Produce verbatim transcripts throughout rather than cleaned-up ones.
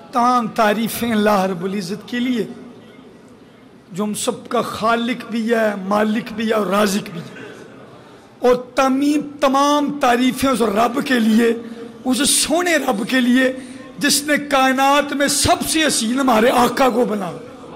تمام تعریفیں اللہ رب العزت کے لیے جو ہم سب کا خالق بھی ہے، مالک بھی ہے اور رازق بھی ہے، اور تمام تمام تعریفیں اس رب کے لیے، اس سونے رب کے لیے جس نے کائنات میں سب سے حسین ہمارے آقا کو بنا،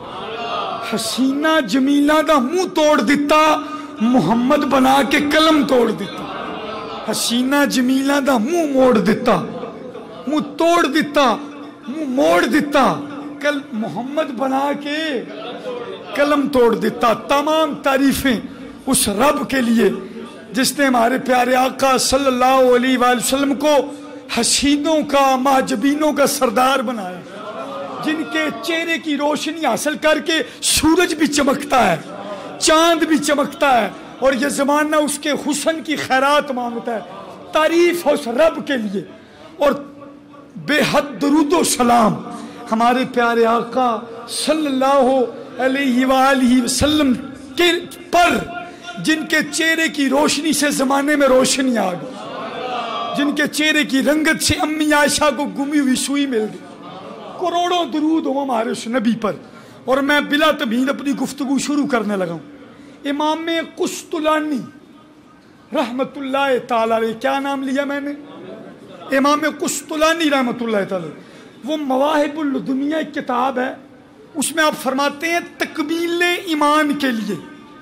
حسینہ جمیلہ دا منہ توڑ دیتا، محمد بنا کے قلم توڑ دیتا، حسینہ جمیلہ دا منہ موڑ دیتا، منہ توڑ دیتا، منہ موڑ دیتا، کل محمد بنا کے قلم توڑ دیتا۔ تمام تعریفیں اس رب کے لیے جس نے ہمارے پیارے آقا صلی اللہ علیہ وآلہ وسلم کو حسینوں کا، محجبینوں کا سردار بنایا، جن کے چہرے کی روشنی حاصل کر کے سورج بھی چمکتا ہے، چاند بھی چمکتا ہے، اور یہ زمانہ اس کے حسن کی خیرات مانگتا ہے۔ تعریف اس رب کے لیے، اور بے حد درود و سلام ہمارے پیارے آقا صلی اللہ علیہ وآلہ وسلم کے پر، جن کے چہرے کی روشنی سے زمانے میں روشنی آ گئی، جن کے چہرے کی رنگت سے امی عائشہ کو گمی ہوئی سوئی مل گئی۔ کروڑوں درود ہو ہمارے اس نبی پر، اور میں بلا تمہید اپنی گفتگو شروع کرنے لگا ہوں۔ امام قسطلانی رحمت اللہ تعالی علیہ، کیا نام لیا میں نے؟ امام قسطلانی رحمت اللہ تعالی، وہ مواہب الدنیا ایک کتاب ہے، اس میں آپ فرماتے ہیں تکمیل ایمان کے لیے،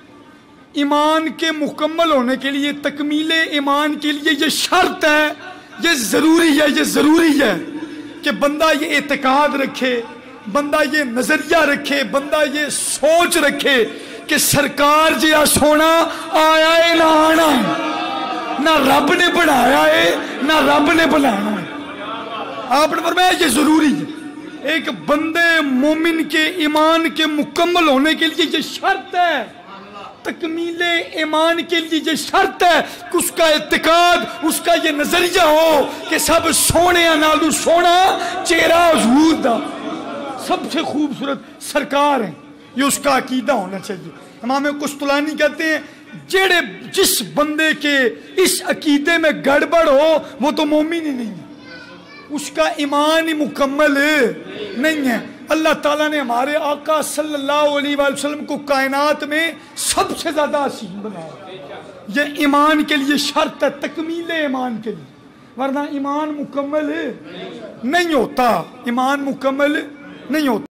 ایمان کے مکمل ہونے کے لیے، تکمیل ایمان کے لیے یہ شرط ہے، یہ ضروری ہے، یہ ضروری ہے کہ بندہ یہ اعتقاد رکھے، بندہ یہ نظریہ رکھے، بندہ یہ سوچ رکھے کہ سرکار جیا سونا آیا ہے نہ آنا ہے، نہ رب نے بنایا ہے نہ رب نے بنانا ہے۔ آپ نے فرمایا یہ ضروری ہے، ایک بندے مومن کے ایمان کے مکمل ہونے کے لیے یہ شرط ہے، تکمیل ایمان کے لیے یہ شرط ہے کہ اس کا اعتقاد، اس کا یہ نظریہ ہو کہ سب سونے نالو سونا چہرہ حضور دا، سب سے خوبصورت سرکار ہیں، یہ اس کا عقیدہ ہونا چاہیے۔ امام قسطلانی کہتے ہیں جڑے جس بندے کے اس عقیدے میں گڑبڑ ہو وہ تو مومن ہی نہیں ہے، اس کا ایمان ہی مکمل نہیں ہے۔ اللہ تعالیٰ نے ہمارے آقا صلی اللہ علیہ وآلہ وسلم کو کائنات میں سب سے زیادہ حسین بنایا، یہ ایمان کے لیے شرط ہے، تکمیل ایمان کے لیے، ورنہ ایمان مکمل نہیں ہوتا، ایمان مکمل نہیں ہوتا۔